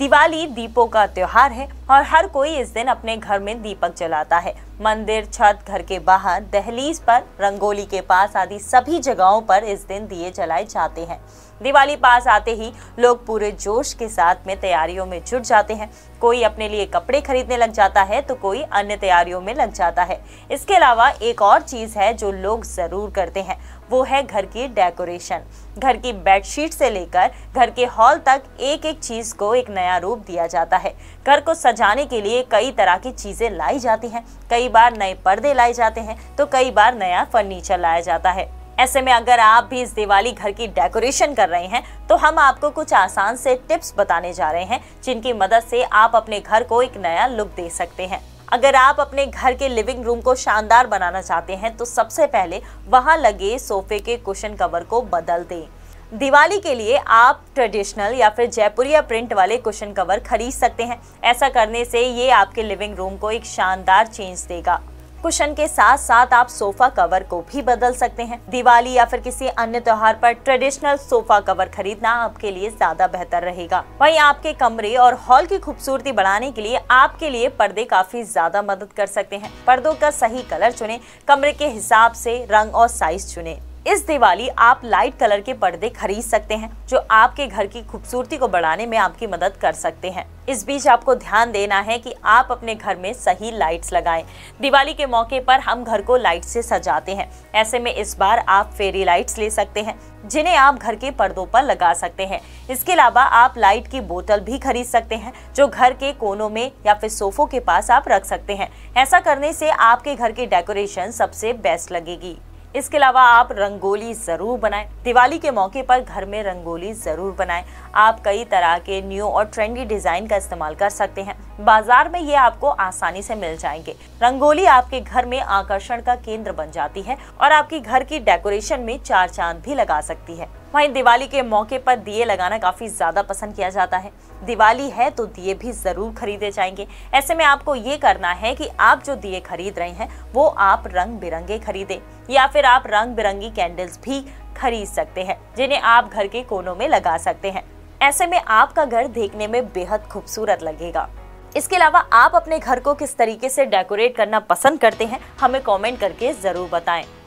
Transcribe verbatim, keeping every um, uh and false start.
दिवाली दीपों का त्योहार है और हर कोई इस दिन अपने घर में दीपक जलाता है। मंदिर, छत, घर के बाहर, दहलीज पर, रंगोली के पास आदि सभी जगहों पर इस दिन दिए जलाए जाते हैं। दिवाली पास आते ही लोग पूरे जोश के साथ में तैयारियों में जुट जाते हैं। कोई अपने लिए कपड़े खरीदने लग जाता है तो कोई अन्य तैयारियों में लग जाता है। इसके अलावा एक और चीज है जो लोग जरूर करते हैं, वो है घर की डेकोरेशन। घर की बेडशीट से लेकर घर के हॉल तक एक एक चीज को एक नया रूप दिया जाता है। घर को सजाने के लिए कई तरह की चीजें लाई जाती हैं। कई बार नए पर्दे लाए जाते हैं तो कई बार नया फर्नीचर लाया जाता है। ऐसे में अगर आप भी इस दिवाली घर की डेकोरेशन कर रहे हैं तो हम आपको कुछ आसान से टिप्स बताने जा रहे हैं जिनकी मदद से आप अपने घर को एक नया लुक दे सकते हैं। अगर आप अपने घर के लिविंग रूम को शानदार बनाना चाहते हैं तो सबसे पहले वहां लगे सोफे के कुशन कवर को बदल दें। दिवाली के लिए आप ट्रेडिशनल या फिर जयपुरिया प्रिंट वाले कुशन कवर खरीद सकते हैं। ऐसा करने से ये आपके लिविंग रूम को एक शानदार चेंज देगा। कुशन के साथ साथ आप सोफा कवर को भी बदल सकते हैं। दिवाली या फिर किसी अन्य त्योहार पर ट्रेडिशनल सोफा कवर खरीदना आपके लिए ज्यादा बेहतर रहेगा। वहीं आपके कमरे और हॉल की खूबसूरती बढ़ाने के लिए आपके लिए पर्दे काफी ज्यादा मदद कर सकते हैं। पर्दों का सही कलर चुनें, कमरे के हिसाब से रंग और साइज चुनें। इस दिवाली आप लाइट कलर के पर्दे खरीद सकते हैं जो आपके घर की खूबसूरती को बढ़ाने में आपकी मदद कर सकते हैं। इस बीच आपको ध्यान देना है कि आप अपने घर में सही लाइट्स लगाएं। दिवाली के मौके पर हम घर को लाइट से सजाते हैं। ऐसे में इस बार आप फेरी लाइट्स ले सकते हैं जिन्हें आप घर के पर्दों पर लगा सकते हैं। इसके अलावा आप लाइट की बोतल भी खरीद सकते हैं जो घर के कोनों में या फिर सोफों के पास आप रख सकते हैं। ऐसा करने से आपके घर की डेकोरेशन सबसे बेस्ट लगेगी। इसके अलावा आप रंगोली जरूर बनाएं। दिवाली के मौके पर घर में रंगोली जरूर बनाएं। आप कई तरह के न्यू और ट्रेंडी डिजाइन का इस्तेमाल कर सकते हैं। बाजार में ये आपको आसानी से मिल जाएंगे। रंगोली आपके घर में आकर्षण का केंद्र बन जाती है और आपकी घर की डेकोरेशन में चार चांद भी लगा सकती है। वहीं दिवाली के मौके पर दिए लगाना काफी ज्यादा पसंद किया जाता है। दिवाली है तो दिए भी जरूर खरीदे जाएंगे। ऐसे में आपको ये करना है कि आप जो दिए खरीद रहे हैं वो आप रंग बिरंगे खरीदें या फिर आप रंग बिरंगी कैंडल्स भी खरीद सकते हैं जिन्हें आप घर के कोनों में लगा सकते हैं। ऐसे में आपका घर देखने में बेहद खूबसूरत लगेगा। इसके अलावा आप अपने घर को किस तरीके से डेकोरेट करना पसंद करते हैं हमें कमेंट करके जरूर बताएं।